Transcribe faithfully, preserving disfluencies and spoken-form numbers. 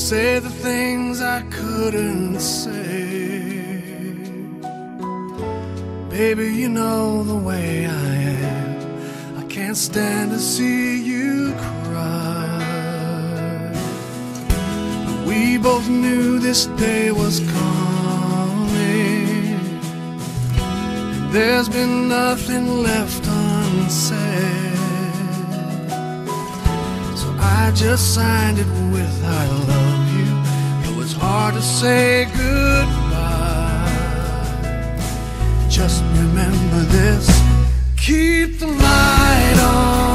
say the things I couldn't say. Baby, you know the way I am. I can't stand to see you cry. But we both knew this day was coming, and there's been nothing left unsaid. So I just signed it with I love you, though it's hard to say goodbye. Just remember this, keep the light on.